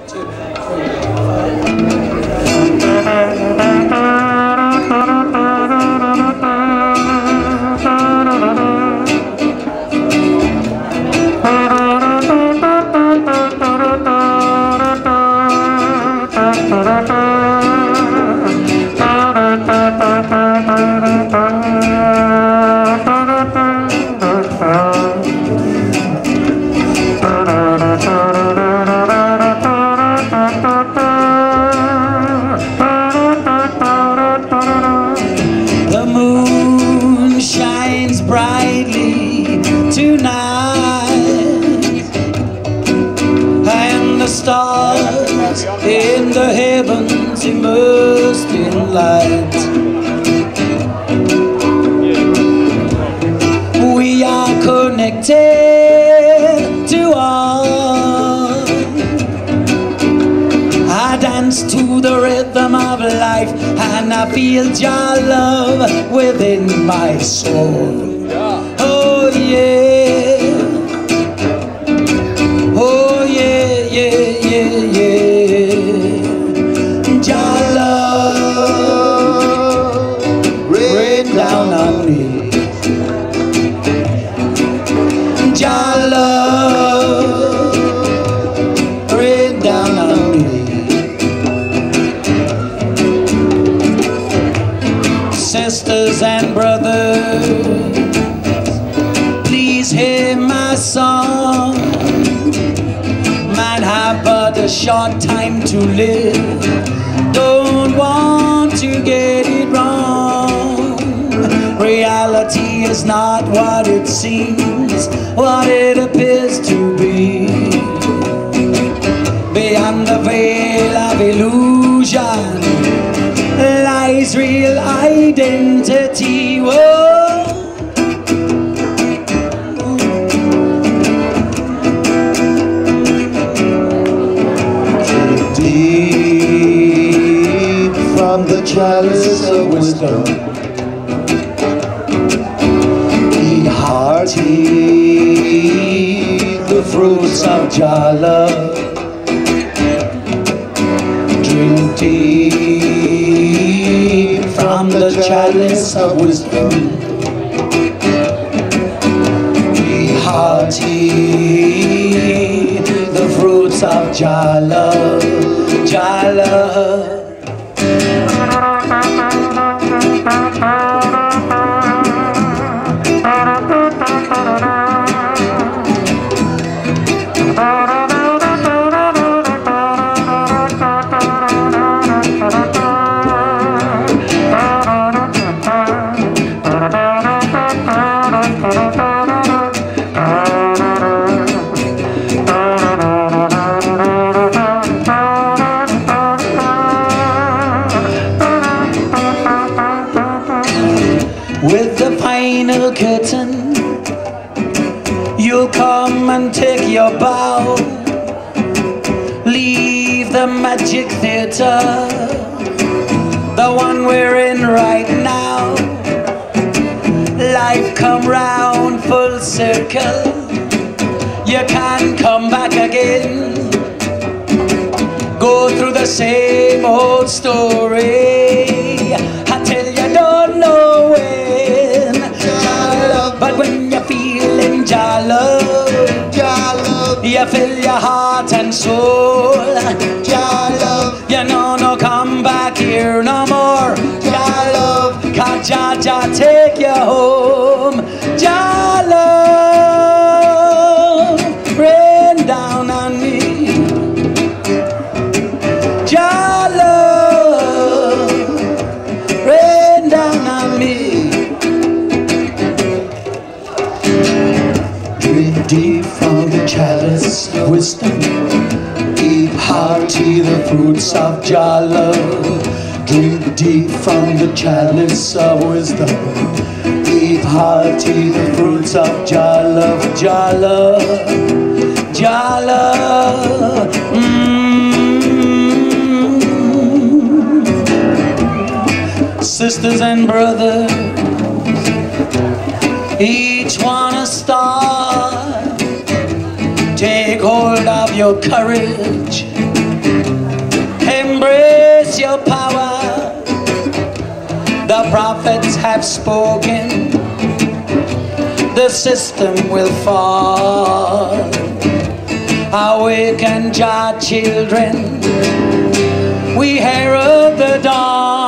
2, The moon shines brightly tonight, and the stars in the heavens immersed in light. We are connected to all. I dance to the rhythm of life, and I feel your love within my soul. Oh yeah, oh yeah, yeah, yeah, yeah. Your love rain down on me. Your love rain down on me. Sisters and brothers, please hear my song. Man have but a short time to live, don't want to get it wrong. Reality is not what it seems, what it appears to be. Beyond the veil of illusion lies real identity. Whoa. Deep from the chalice of wisdom, eat hearty the fruits of your love. Drink deep from the chalice of wisdom. Be hearty the fruits of your love, your love. With the final curtain, you'll come and take your bow. Leave the magic theater, the one we're in right now. Life come round full circle, you can't come back again. Go through the same old story until you don't know when. But when you're feeling your love, you feel your heart and soul. You know no come back here no more. Your love, 'cause Jah take you home. Your love rain down on me. Your love rain down on me. Drink deep from the chalice of wisdom, eat hearty the fruits of your love. Drink deep from the chalice of wisdom, eat hearty the fruits of your love, your love, your love. Sisters and brothers, each one a star. Take hold of your courage, the prophets have spoken, the system will fall. Awaken, Jah children, we herald the dawn.